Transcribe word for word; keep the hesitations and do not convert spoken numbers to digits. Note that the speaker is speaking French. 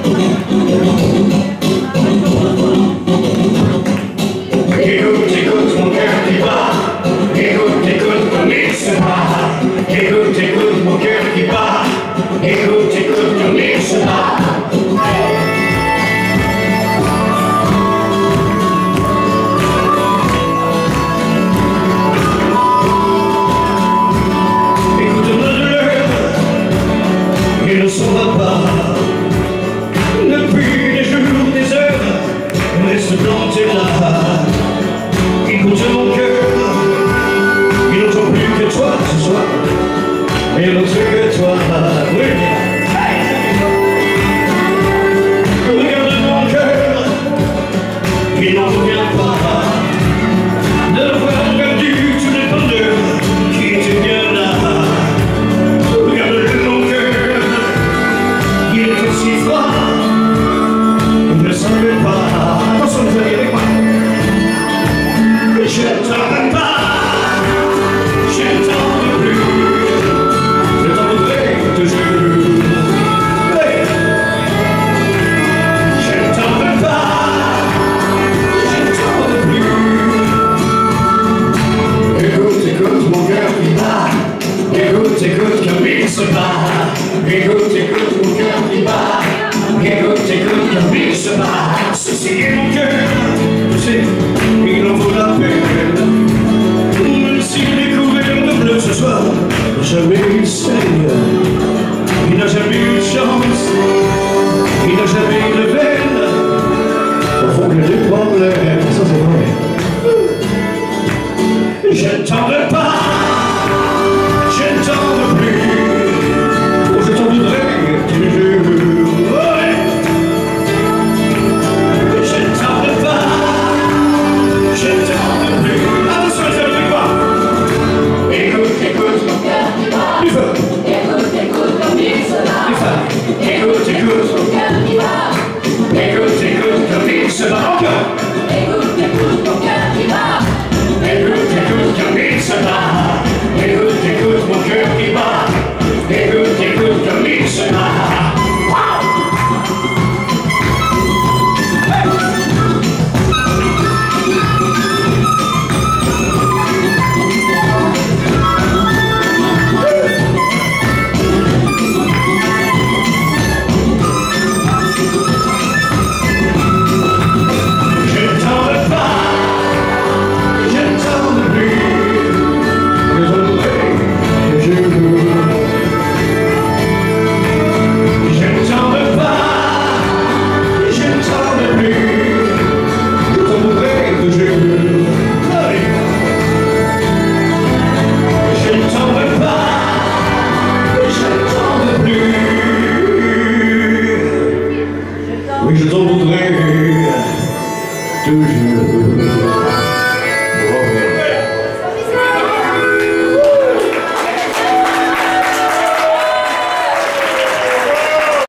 Écoute, écoute mon cœur qui bat. Écoute, écoute comme il se bat. Écoute, écoute mon cœur qui bat. Écoute, écoute comme il se bat. Il ne s'en va pas. Depuis des jours, des heures, reste planté là. Écoute mon cœur, il n'entend plus que toi ce soir. Il n'entend que toi. Oui. Regarde mon cœur, il n'en revient pas d'avoir perdu tous les bonheurs qui étaient bien là. Regarde mon cœur, il est aussi froid. Ne s'en veut pas. Attention, vous allez avec moi. Je t'en veux pas. Je t'en veux plus. Je t'en voudrais toujours. Hey. Je t'en veux pas. Je t'en veux plus. Écoute, écoute mon cœur qui bat. Écoute, écoute comme il se bat. Écoute, écoute mon cœur qui bat. Écoute, écoute comme il se bat. Ceci est mon cœur, je sais, il en vaut la peine. Même s'il est couvert de bleu ce soir, jamais il saigne. Il n'a jamais eu de chance, il n'a jamais eu de veine. Au fond, il y a des problèmes, ça c'est vrai. Je t'en veux pas, je t'en veux plus. Je t'en voudrais toujours. Écoute, écoute, mon cœur qui bat. Écoute, écoute, comme il se bat encore. Écoute, écoute, mon cœur qui bat. Écoute, écoute, comme il se bat. Écoute, écoute, mon cœur qui bat. Écoute, écoute, comme il se bat. Oui, je tombe